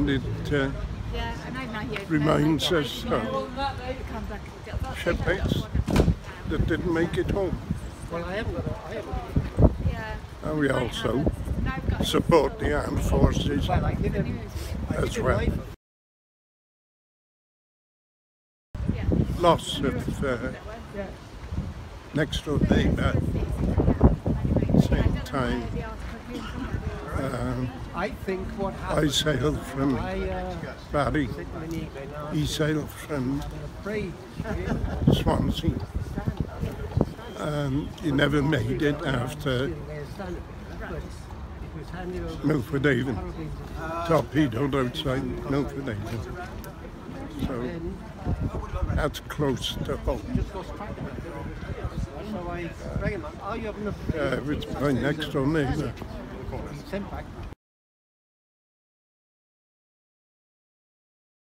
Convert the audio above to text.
It reminds us of shipmates that didn't make it home. And we also support the armed forces as well. Loss of next door neighbour, same time. I sailed from Parry, he sailed from Swansea. He never made it after Milford Haven, torpedoed outside Milford Haven. So that's close to home. It's my next door neighbour.